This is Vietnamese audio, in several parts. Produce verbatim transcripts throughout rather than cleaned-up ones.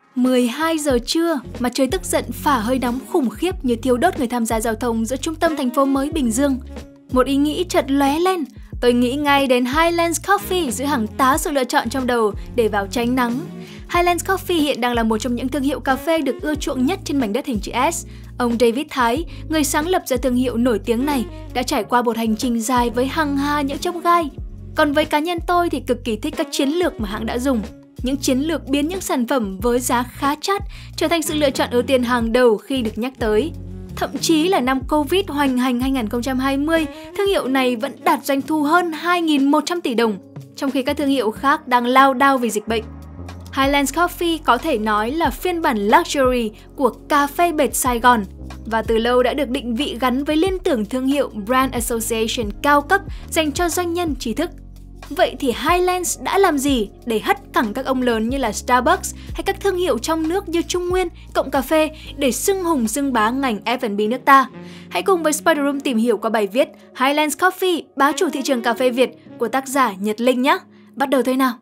mười hai giờ trưa mà trời tức giận phả hơi nóng khủng khiếp như thiêu đốt người tham gia giao thông giữa trung tâm thành phố mới Bình Dương. Một ý nghĩ chợt lóe lên, tôi nghĩ ngay đến Highlands Coffee giữa hàng tá sự lựa chọn trong đầu để vào tránh nắng. Highlands Coffee hiện đang là một trong những thương hiệu cà phê được ưa chuộng nhất trên mảnh đất hình chữ S. Ông David Thái, người sáng lập ra thương hiệu nổi tiếng này, đã trải qua một hành trình dài với hằng hà những chông gai. Còn với cá nhân tôi thì cực kỳ thích các chiến lược mà hãng đã dùng. Những chiến lược biến những sản phẩm với giá khá chát trở thành sự lựa chọn ưu tiên hàng đầu khi được nhắc tới. Thậm chí là năm Covid hoành hành hai nghìn không trăm hai mươi, thương hiệu này vẫn đạt doanh thu hơn hai nghìn một trăm tỷ đồng, trong khi các thương hiệu khác đang lao đao vì dịch bệnh. Highlands Coffee có thể nói là phiên bản luxury của cà phê bệt Sài Gòn và từ lâu đã được định vị gắn với liên tưởng thương hiệu Brand Association cao cấp dành cho doanh nhân trí thức. Vậy thì Highlands đã làm gì để hất cẳng các ông lớn như là Starbucks hay các thương hiệu trong nước như Trung Nguyên, Cộng Cà Phê để xưng hùng xưng bá ngành ép và bê nước ta? Hãy cùng với Spider Room tìm hiểu qua bài viết Highlands Coffee, bá chủ thị trường cà phê Việt của tác giả Nhật Linh nhé! Bắt đầu thôi nào!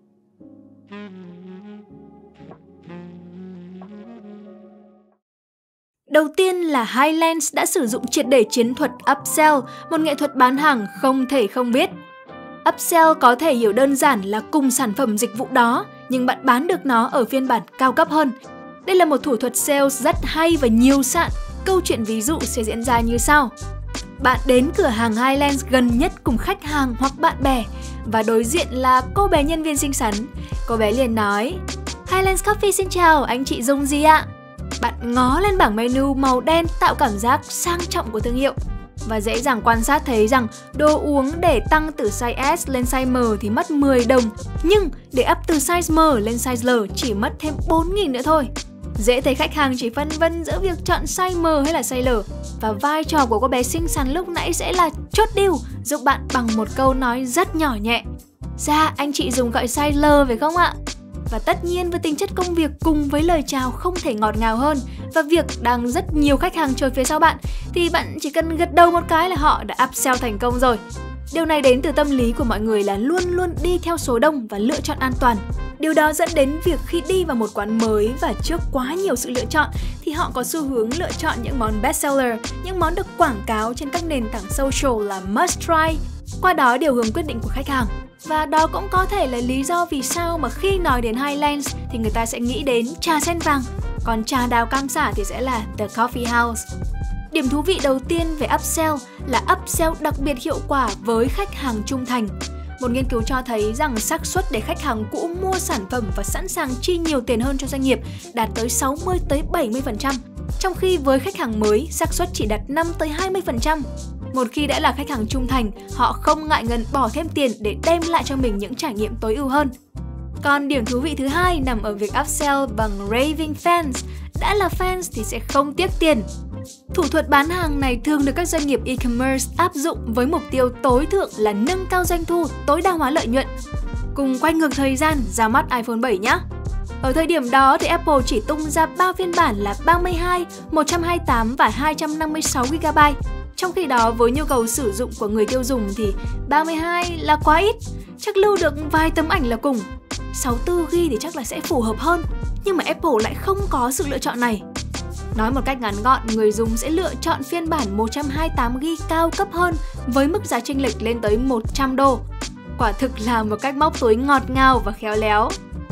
Đầu tiên là Highlands đã sử dụng triệt để chiến thuật upsell, một nghệ thuật bán hàng không thể không biết. Upsell có thể hiểu đơn giản là cùng sản phẩm dịch vụ đó, nhưng bạn bán được nó ở phiên bản cao cấp hơn. Đây là một thủ thuật sales rất hay và nhiều sạn. Câu chuyện ví dụ sẽ diễn ra như sau. Bạn đến cửa hàng Highlands gần nhất cùng khách hàng hoặc bạn bè và đối diện là cô bé nhân viên xinh xắn. Cô bé liền nói: Highlands Coffee xin chào, anh chị dùng gì ạ? Bạn ngó lên bảng menu màu đen tạo cảm giác sang trọng của thương hiệu. Và dễ dàng quan sát thấy rằng đồ uống để tăng từ size S lên size M thì mất mười đồng, nhưng để up từ size M lên size L chỉ mất thêm bốn nghìn nữa thôi. Dễ thấy khách hàng chỉ phân vân giữa việc chọn size M hay là size L, và vai trò của cô bé xinh xắn lúc nãy sẽ là chốt deal, giúp bạn bằng một câu nói rất nhỏ nhẹ: Dạ, anh chị dùng gọi size L phải không ạ? Và tất nhiên với tính chất công việc cùng với lời chào không thể ngọt ngào hơn và việc đang rất nhiều khách hàng chờ phía sau bạn thì bạn chỉ cần gật đầu một cái là họ đã upsell thành công rồi. Điều này đến từ tâm lý của mọi người là luôn luôn đi theo số đông và lựa chọn an toàn. Điều đó dẫn đến việc khi đi vào một quán mới và trước quá nhiều sự lựa chọn thì họ có xu hướng lựa chọn những món bestseller, những món được quảng cáo trên các nền tảng social là must try, qua đó điều hướng quyết định của khách hàng. Và đó cũng có thể là lý do vì sao mà khi nói đến Highlands thì người ta sẽ nghĩ đến trà sen vàng, còn trà đào cam xả thì sẽ là The Coffee House. Điểm thú vị đầu tiên về upsell là upsell đặc biệt hiệu quả với khách hàng trung thành. Một nghiên cứu cho thấy rằng xác suất để khách hàng cũ mua sản phẩm và sẵn sàng chi nhiều tiền hơn cho doanh nghiệp đạt tới sáu mươi tới bảy mươi phần trăm, trong khi với khách hàng mới, xác suất chỉ đạt năm tới hai mươi phần trăm. Một khi đã là khách hàng trung thành, họ không ngại ngần bỏ thêm tiền để đem lại cho mình những trải nghiệm tối ưu hơn. Còn điểm thú vị thứ hai nằm ở việc upsell bằng raving fans. Đã là fans thì sẽ không tiếc tiền. Thủ thuật bán hàng này thường được các doanh nghiệp e-commerce áp dụng với mục tiêu tối thượng là nâng cao doanh thu, tối đa hóa lợi nhuận. Cùng quay ngược thời gian ra mắt iPhone bảy nhé. Ở thời điểm đó thì Apple chỉ tung ra ba phiên bản là ba mươi hai, một trăm hai mươi tám và hai trăm năm mươi sáu gi ga bai. Trong khi đó với nhu cầu sử dụng của người tiêu dùng thì ba mươi hai là quá ít, chắc lưu được vài tấm ảnh là cùng. sáu mươi tư gi ga bai thì chắc là sẽ phù hợp hơn, nhưng mà Apple lại không có sự lựa chọn này. Nói một cách ngắn gọn, người dùng sẽ lựa chọn phiên bản một trăm hai mươi tám gi ga bai cao cấp hơn với mức giá chênh lệch lên tới một trăm đô. Quả thực là một cách móc túi ngọt ngào và khéo léo.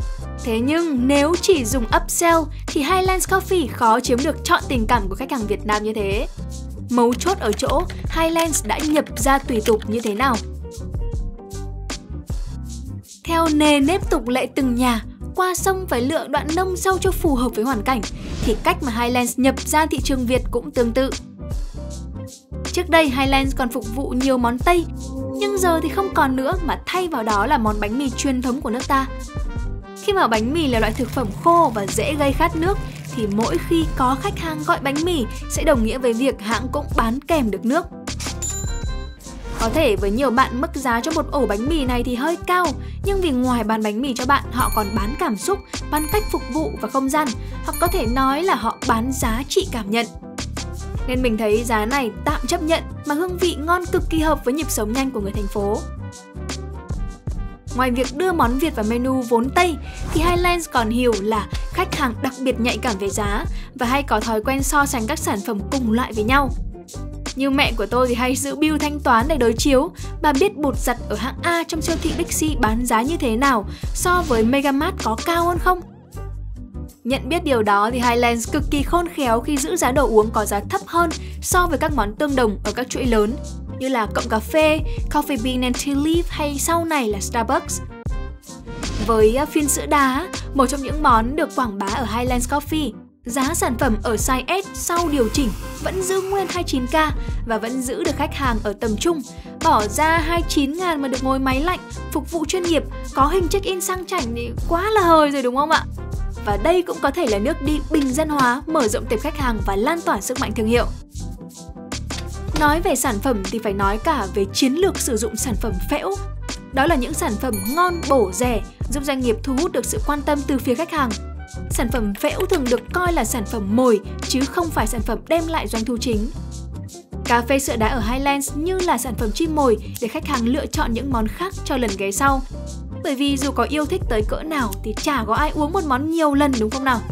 Thế nhưng nếu chỉ dùng upsell thì Highlands Coffee khó chiếm được trọn tình cảm của khách hàng Việt Nam như thế. Mấu chốt ở chỗ Highlands đã nhập ra tùy tục như thế nào. Theo nề nếp tục lệ từng nhà, qua sông phải lựa đoạn nông sâu cho phù hợp với hoàn cảnh, thì cách mà Highlands nhập ra thị trường Việt cũng tương tự. Trước đây Highlands còn phục vụ nhiều món Tây, nhưng giờ thì không còn nữa mà thay vào đó là món bánh mì truyền thống của nước ta. Khi mà bánh mì là loại thực phẩm khô và dễ gây khát nước, thì mỗi khi có khách hàng gọi bánh mì sẽ đồng nghĩa với việc hãng cũng bán kèm được nước. Có thể với nhiều bạn mức giá cho một ổ bánh mì này thì hơi cao, nhưng vì ngoài bán bánh mì cho bạn, họ còn bán cảm xúc, bán cách phục vụ và không gian, hoặc có thể nói là họ bán giá trị cảm nhận. Nên mình thấy giá này tạm chấp nhận mà hương vị ngon cực kỳ hợp với nhịp sống nhanh của người thành phố. Ngoài việc đưa món Việt vào menu vốn Tây, thì Highlands còn hiểu là khách hàng đặc biệt nhạy cảm về giá và hay có thói quen so sánh các sản phẩm cùng loại với nhau. Như mẹ của tôi thì hay giữ bill thanh toán để đối chiếu. Bà biết bột giặt ở hạng A trong siêu thị Bixi bán giá như thế nào so với Megamart có cao hơn không? Nhận biết điều đó thì Highlands cực kỳ khôn khéo khi giữ giá đồ uống có giá thấp hơn so với các món tương đồng ở các chuỗi lớn như là Cộng Cà Phê, Coffee Bean and Tea Leaf hay sau này là Starbucks. Với phiên sữa đá, một trong những món được quảng bá ở Highlands Coffee, giá sản phẩm ở size S sau điều chỉnh vẫn giữ nguyên hai mươi chín k và vẫn giữ được khách hàng ở tầm trung. Bỏ ra hai mươi chín ngàn mà được ngồi máy lạnh, phục vụ chuyên nghiệp, có hình check-in sang chảnh thì quá là hời rồi đúng không ạ? Và đây cũng có thể là nước đi bình dân hóa, mở rộng tệp khách hàng và lan tỏa sức mạnh thương hiệu. Nói về sản phẩm thì phải nói cả về chiến lược sử dụng sản phẩm phễu. Đó là những sản phẩm ngon, bổ, rẻ, giúp doanh nghiệp thu hút được sự quan tâm từ phía khách hàng. Sản phẩm phễu thường được coi là sản phẩm mồi, chứ không phải sản phẩm đem lại doanh thu chính. Cà phê sữa đá ở Highlands như là sản phẩm chim mồi để khách hàng lựa chọn những món khác cho lần ghé sau. Bởi vì dù có yêu thích tới cỡ nào thì chả có ai uống một món nhiều lần đúng không nào?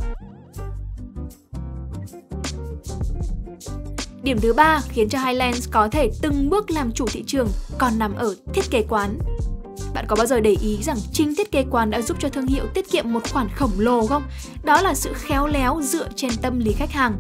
Điểm thứ ba khiến cho Highlands có thể từng bước làm chủ thị trường còn nằm ở thiết kế quán. Bạn có bao giờ để ý rằng chính thiết kế quán đã giúp cho thương hiệu tiết kiệm một khoản khổng lồ không? Đó là sự khéo léo dựa trên tâm lý khách hàng.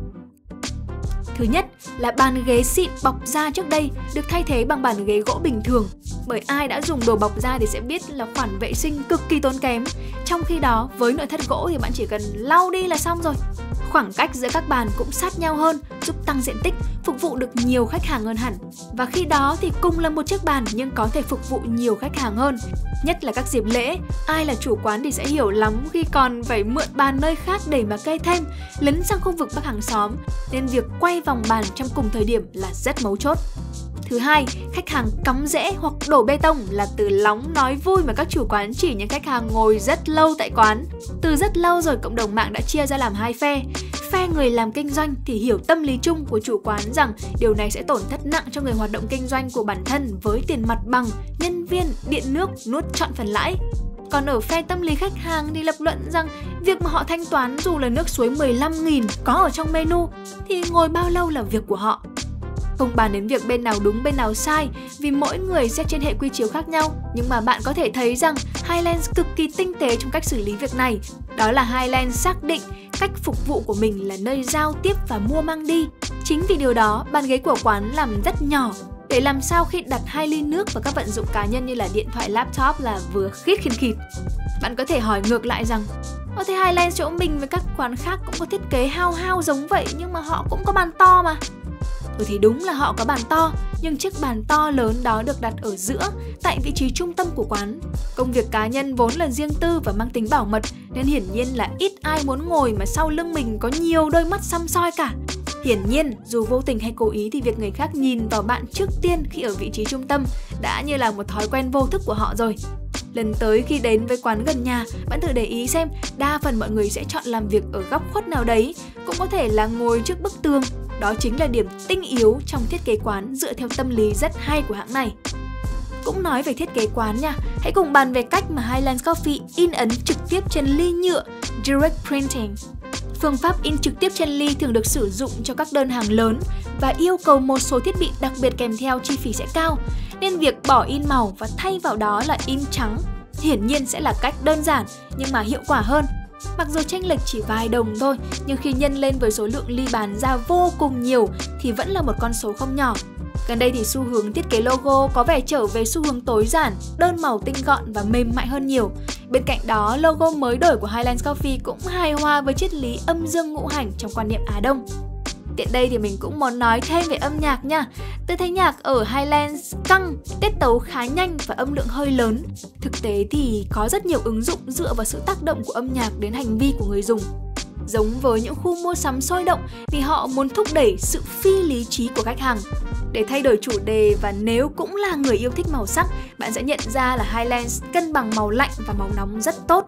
Thứ nhất là bàn ghế xịn bọc da trước đây được thay thế bằng bàn ghế gỗ bình thường. Bởi ai đã dùng đồ bọc da thì sẽ biết là khoản vệ sinh cực kỳ tốn kém. Trong khi đó với nội thất gỗ thì bạn chỉ cần lau đi là xong rồi. Khoảng cách giữa các bàn cũng sát nhau hơn, giúp tăng diện tích, phục vụ được nhiều khách hàng hơn hẳn. Và khi đó thì cùng là một chiếc bàn nhưng có thể phục vụ nhiều khách hàng hơn. Nhất là các dịp lễ, ai là chủ quán thì sẽ hiểu lắm khi còn phải mượn bàn nơi khác để mà kê thêm, lấn sang khu vực bác hàng xóm. Nên việc quay vòng bàn trong cùng thời điểm là rất mấu chốt. Thứ hai, khách hàng cắm rễ hoặc đổ bê tông là từ lóng nói vui mà các chủ quán chỉ những khách hàng ngồi rất lâu tại quán. Từ rất lâu rồi cộng đồng mạng đã chia ra làm hai phe. Phe người làm kinh doanh thì hiểu tâm lý chung của chủ quán rằng điều này sẽ tổn thất nặng cho người hoạt động kinh doanh của bản thân với tiền mặt bằng, nhân viên, điện nước nuốt trọn phần lãi. Còn ở phe tâm lý khách hàng thì lập luận rằng việc mà họ thanh toán dù là nước suối mười lăm nghìn có ở trong menu thì ngồi bao lâu là việc của họ. Không bàn đến việc bên nào đúng bên nào sai vì mỗi người xét trên hệ quy chiếu khác nhau, nhưng mà bạn có thể thấy rằng Highlands cực kỳ tinh tế trong cách xử lý việc này. Đó là Highlands xác định cách phục vụ của mình là nơi giao tiếp và mua mang đi. Chính vì điều đó, bàn ghế của quán làm rất nhỏ để làm sao khi đặt hai ly nước và các vận dụng cá nhân như là điện thoại, laptop là vừa khít khít khít. Bạn có thể hỏi ngược lại rằng Ồ thế Highlands chỗ mình với các quán khác cũng có thiết kế hao hao giống vậy nhưng mà họ cũng có bàn to mà. Ừ thì đúng là họ có bàn to, nhưng chiếc bàn to lớn đó được đặt ở giữa, tại vị trí trung tâm của quán. Công việc cá nhân vốn là riêng tư và mang tính bảo mật, nên hiển nhiên là ít ai muốn ngồi mà sau lưng mình có nhiều đôi mắt săm soi cả. Hiển nhiên, dù vô tình hay cố ý thì việc người khác nhìn vào bạn trước tiên khi ở vị trí trung tâm đã như là một thói quen vô thức của họ rồi. Lần tới khi đến với quán gần nhà, bạn thử để ý xem, đa phần mọi người sẽ chọn làm việc ở góc khuất nào đấy, cũng có thể là ngồi trước bức tường. Đó chính là điểm tinh yếu trong thiết kế quán dựa theo tâm lý rất hay của hãng này. Cũng nói về thiết kế quán nha, hãy cùng bàn về cách mà Highlands Coffee in ấn trực tiếp trên ly nhựa, Direct Printing. Phương pháp in trực tiếp trên ly thường được sử dụng cho các đơn hàng lớn và yêu cầu một số thiết bị đặc biệt kèm theo chi phí sẽ cao, nên việc bỏ in màu và thay vào đó là in trắng hiển nhiên sẽ là cách đơn giản nhưng mà hiệu quả hơn. Mặc dù chênh lệch chỉ vài đồng thôi, nhưng khi nhân lên với số lượng ly bán ra vô cùng nhiều thì vẫn là một con số không nhỏ. Gần đây thì xu hướng thiết kế logo có vẻ trở về xu hướng tối giản, đơn màu tinh gọn và mềm mại hơn nhiều. Bên cạnh đó, logo mới đổi của Highlands Coffee cũng hài hòa với triết lý âm dương ngũ hành trong quan niệm Á Đông. Tiện đây thì mình cũng muốn nói thêm về âm nhạc nha. Tôi thấy nhạc ở Highlands căng, tiết tấu khá nhanh và âm lượng hơi lớn. Thực tế thì có rất nhiều ứng dụng dựa vào sự tác động của âm nhạc đến hành vi của người dùng. Giống với những khu mua sắm sôi động vì họ muốn thúc đẩy sự phi lý trí của khách hàng. Để thay đổi chủ đề và nếu cũng là người yêu thích màu sắc, bạn sẽ nhận ra là Highlands cân bằng màu lạnh và màu nóng rất tốt.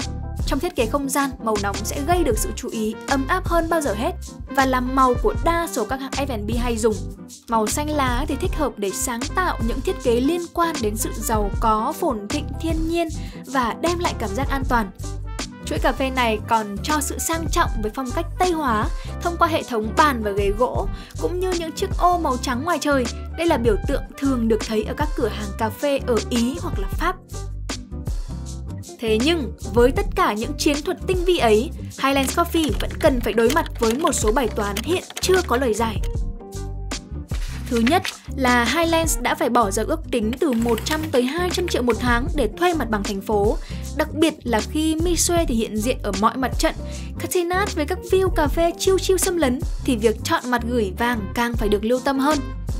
Trong thiết kế không gian, màu nóng sẽ gây được sự chú ý, ấm áp hơn bao giờ hết và là màu của đa số các hãng ép and bê hay dùng. Màu xanh lá thì thích hợp để sáng tạo những thiết kế liên quan đến sự giàu có, phồn thịnh, thiên nhiên và đem lại cảm giác an toàn. Chuỗi cà phê này còn cho sự sang trọng với phong cách Tây hóa thông qua hệ thống bàn và ghế gỗ, cũng như những chiếc ô màu trắng ngoài trời. Đây là biểu tượng thường được thấy ở các cửa hàng cà phê ở Ý hoặc là Pháp. Thế nhưng, với tất cả những chiến thuật tinh vi ấy, Highlands Coffee vẫn cần phải đối mặt với một số bài toán hiện chưa có lời giải. Thứ nhất là Highlands đã phải bỏ ra ước tính từ một trăm tới hai trăm triệu một tháng để thuê mặt bằng thành phố. Đặc biệt là khi Mitsue thì hiện diện ở mọi mặt trận, Catinat với các view cà phê chill chill xâm lấn thì việc chọn mặt gửi vàng càng phải được lưu tâm hơn.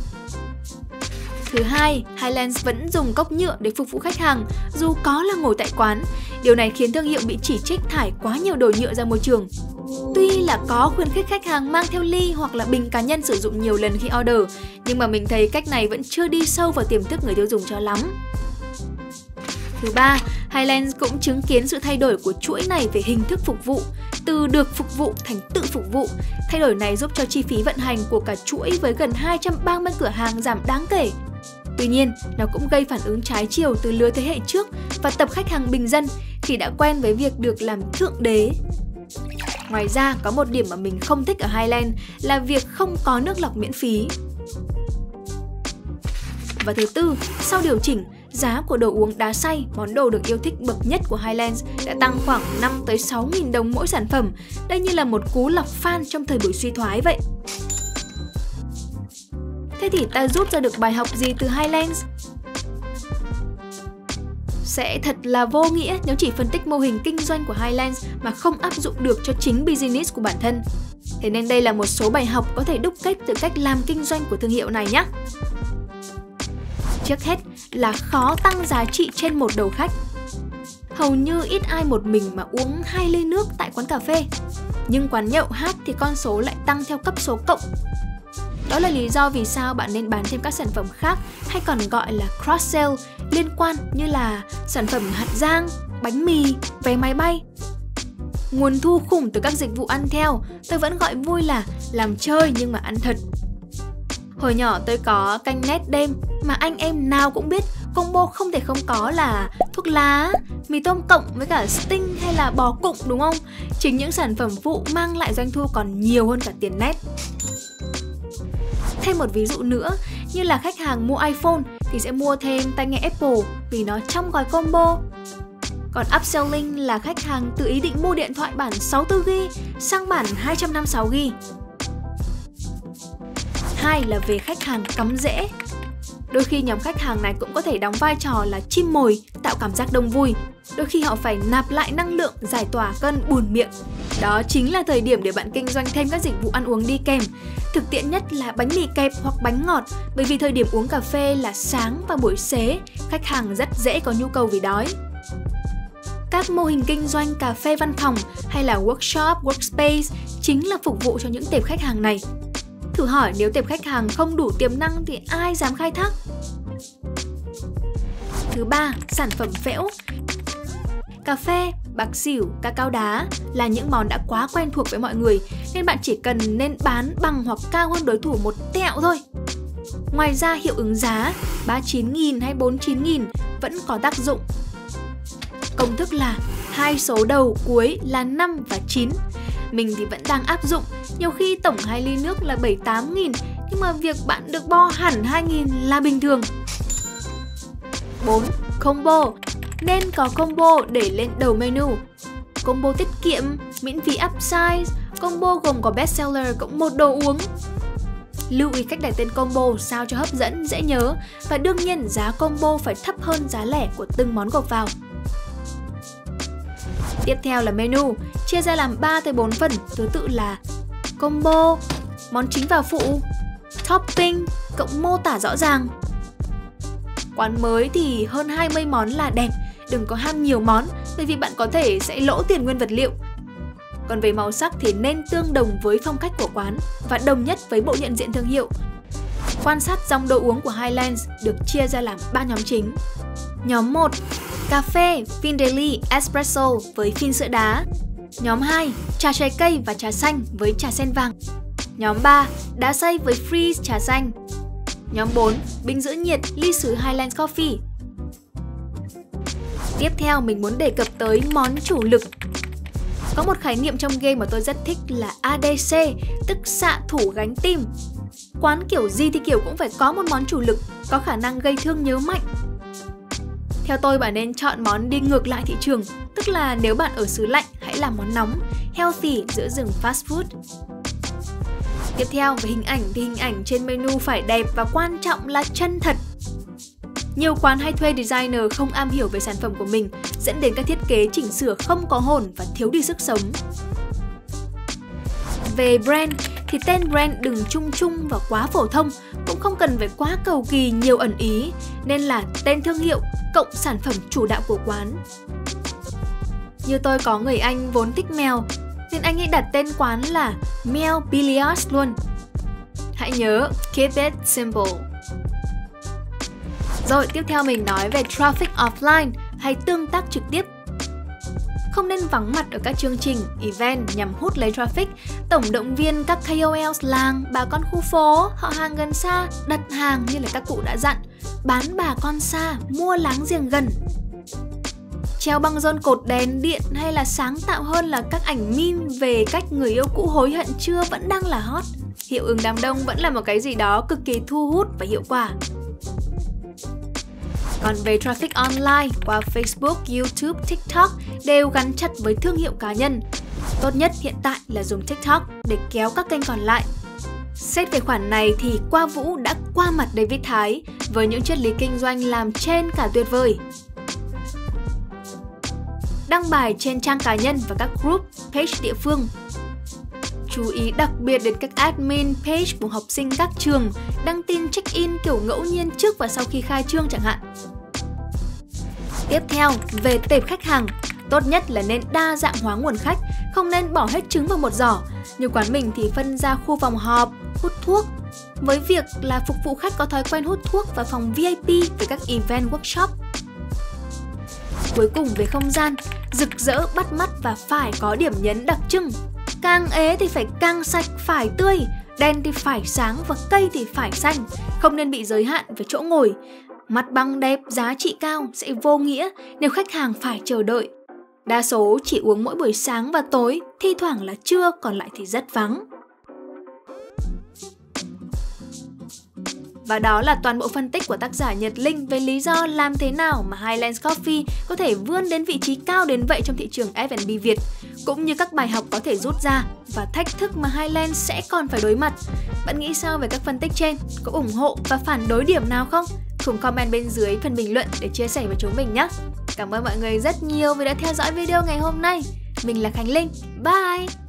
Thứ hai, Highlands vẫn dùng cốc nhựa để phục vụ khách hàng dù có là ngồi tại quán. Điều này khiến thương hiệu bị chỉ trích thải quá nhiều đồ nhựa ra môi trường. Tuy là có khuyến khích khách hàng mang theo ly hoặc là bình cá nhân sử dụng nhiều lần khi order, nhưng mà mình thấy cách này vẫn chưa đi sâu vào tiềm thức người tiêu dùng cho lắm. Thứ ba, Highlands cũng chứng kiến sự thay đổi của chuỗi này về hình thức phục vụ, từ được phục vụ thành tự phục vụ. Thay đổi này giúp cho chi phí vận hành của cả chuỗi với gần hai trăm ba mươi cửa hàng giảm đáng kể. Tuy nhiên, nó cũng gây phản ứng trái chiều từ lứa thế hệ trước và tập khách hàng bình dân khi đã quen với việc được làm thượng đế. Ngoài ra, có một điểm mà mình không thích ở Highlands là việc không có nước lọc miễn phí. Và thứ tư, sau điều chỉnh, giá của đồ uống đá xay, món đồ được yêu thích bậc nhất của Highlands, đã tăng khoảng năm tới sáu nghìn đồng mỗi sản phẩm. Đây như là một cú lọc fan trong thời buổi suy thoái vậy. Thế thì ta rút ra được bài học gì từ Highlands? Sẽ thật là vô nghĩa nếu chỉ phân tích mô hình kinh doanh của Highlands mà không áp dụng được cho chính business của bản thân. Thế nên đây là một số bài học có thể đúc kết từ cách làm kinh doanh của thương hiệu này nhé. Trước hết là khó tăng giá trị trên một đầu khách. Hầu như ít ai một mình mà uống hai ly nước tại quán cà phê. Nhưng quán nhậu hát thì con số lại tăng theo cấp số cộng. Đó là lý do vì sao bạn nên bán thêm các sản phẩm khác hay còn gọi là cross-sell liên quan như là sản phẩm hạt rang, bánh mì, vé máy bay. Nguồn thu khủng từ các dịch vụ ăn theo, tôi vẫn gọi vui là làm chơi nhưng mà ăn thật. Hồi nhỏ tôi có canh nét đêm mà anh em nào cũng biết combo không thể không có là thuốc lá, mì tôm cộng với cả sting hay là bò cụng đúng không? Chính những sản phẩm phụ mang lại doanh thu còn nhiều hơn cả tiền nét. Thêm một ví dụ nữa, như là khách hàng mua iPhone thì sẽ mua thêm tai nghe Apple vì nó trong gói combo. Còn upselling là khách hàng tự ý định mua điện thoại bản sáu mươi tư gi-ga-bai sang bản hai trăm năm mươi sáu gi-ga-bai. Hai là về khách hàng cắm rễ. Đôi khi nhóm khách hàng này cũng có thể đóng vai trò là chim mồi, tạo cảm giác đông vui. Đôi khi họ phải nạp lại năng lượng, giải tỏa cơn buồn miệng. Đó chính là thời điểm để bạn kinh doanh thêm các dịch vụ ăn uống đi kèm. Thực tiễn nhất là bánh mì kẹp hoặc bánh ngọt, bởi vì thời điểm uống cà phê là sáng và buổi xế, khách hàng rất dễ có nhu cầu vì đói. Các mô hình kinh doanh cà phê văn phòng hay là workshop, workspace chính là phục vụ cho những tệp khách hàng này. Thử hỏi nếu tệp khách hàng không đủ tiềm năng thì ai dám khai thác? Thứ ba, sản phẩm phễu. Cà phê, bạc xỉu, cacao đá là những món đã quá quen thuộc với mọi người nên bạn chỉ cần nên bán bằng hoặc cao hơn đối thủ một tẹo thôi. Ngoài ra hiệu ứng giá ba mươi chín nghìn hay bốn mươi chín nghìn vẫn có tác dụng. Công thức là hai số đầu cuối là năm và chín. Mình thì vẫn đang áp dụng, nhiều khi tổng hai ly nước là bảy mươi tám nghìn nhưng mà việc bạn được bo hẳn hai nghìn là bình thường. Bốn. Combo. Nên có combo để lên đầu menu. Combo tiết kiệm, miễn phí upsize, combo gồm có bestseller cộng một đồ uống. Lưu ý cách đặt tên combo sao cho hấp dẫn, dễ nhớ và đương nhiên giá combo phải thấp hơn giá lẻ của từng món gộp vào. Tiếp theo là menu, chia ra làm ba tới bốn phần, thứ tự là combo, món chính và phụ, topping, cộng mô tả rõ ràng. Quán mới thì hơn hai mươi món là đẹp, đừng có ham nhiều món bởi vì bạn có thể sẽ lỗ tiền nguyên vật liệu. Còn về màu sắc thì nên tương đồng với phong cách của quán và đồng nhất với bộ nhận diện thương hiệu. Quan sát dòng đồ uống của Highlands được chia ra làm ba nhóm chính. Nhóm một, cà phê, phin daily, espresso với phin sữa đá. Nhóm hai, trà trái cây và trà xanh với trà sen vàng. Nhóm ba, đá xay với freeze trà xanh. Nhóm bốn, bình giữ nhiệt, ly sứ Highlands Coffee. Tiếp theo mình muốn đề cập tới món chủ lực. Có một khái niệm trong game mà tôi rất thích là a đê xê, tức xạ thủ gánh tim. Quán kiểu gì thì kiểu cũng phải có một món chủ lực, có khả năng gây thương nhớ mạnh. Theo tôi bạn nên chọn món đi ngược lại thị trường, tức là nếu bạn ở xứ lạnh hãy làm món nóng, healthy giữa rừng fast food. Tiếp theo về hình ảnh thì hình ảnh trên menu phải đẹp và quan trọng là chân thật. Nhiều quán hay thuê designer không am hiểu về sản phẩm của mình, dẫn đến các thiết kế chỉnh sửa không có hồn và thiếu đi sức sống. Về brand thì tên brand đừng chung chung và quá phổ thông, cũng không cần phải quá cầu kỳ nhiều ẩn ý, nên là tên thương hiệu cộng sản phẩm chủ đạo của quán. Như tôi có người anh vốn thích mèo, nên anh ấy đặt tên quán là Meow Billiards luôn. Hãy nhớ, keep it simple. Rồi tiếp theo mình nói về traffic offline hay tương tác trực tiếp. Không nên vắng mặt ở các chương trình, event nhằm hút lấy traffic, tổng động viên các ca o lờ làng, bà con khu phố, họ hàng gần xa, đặt hàng như là các cụ đã dặn, bán bà con xa, mua láng giềng gần. Treo băng rôn cột đèn điện hay là sáng tạo hơn là các ảnh meme về cách người yêu cũ hối hận chưa vẫn đang là hot. Hiệu ứng đám đông vẫn là một cái gì đó cực kỳ thu hút và hiệu quả. Còn về traffic online qua Facebook, YouTube, TikTok đều gắn chặt với thương hiệu cá nhân. Tốt nhất hiện tại là dùng TikTok để kéo các kênh còn lại. Xét về khoản này thì Qua Vũ đã qua mặt David Thái với những triết lý kinh doanh làm trên cả tuyệt vời. Đăng bài trên trang cá nhân và các group, page địa phương. Chú ý đặc biệt đến các admin page của học sinh các trường, đăng tin check-in kiểu ngẫu nhiên trước và sau khi khai trương chẳng hạn. Tiếp theo, về tệp khách hàng, tốt nhất là nên đa dạng hóa nguồn khách, không nên bỏ hết trứng vào một giỏ. Như quán mình thì phân ra khu phòng họp, hút thuốc, với việc là phục vụ khách có thói quen hút thuốc và phòng vi ai pi với các event workshop. Cuối cùng về không gian, rực rỡ bắt mắt và phải có điểm nhấn đặc trưng. Càng ế thì phải càng sạch, phải tươi, đèn thì phải sáng và cây thì phải xanh, không nên bị giới hạn về chỗ ngồi. Mặt bằng đẹp, giá trị cao sẽ vô nghĩa nếu khách hàng phải chờ đợi. Đa số chỉ uống mỗi buổi sáng và tối, thi thoảng là trưa, còn lại thì rất vắng. Và đó là toàn bộ phân tích của tác giả Nhật Linh về lý do làm thế nào mà Highlands Coffee có thể vươn đến vị trí cao đến vậy trong thị trường ép and bê Việt, cũng như các bài học có thể rút ra và thách thức mà Highlands sẽ còn phải đối mặt. Bạn nghĩ sao về các phân tích trên? Có ủng hộ và phản đối điểm nào không? Cùng comment bên dưới phần bình luận để chia sẻ với chúng mình nhé! Cảm ơn mọi người rất nhiều vì đã theo dõi video ngày hôm nay. Mình là Khánh Linh. Bye!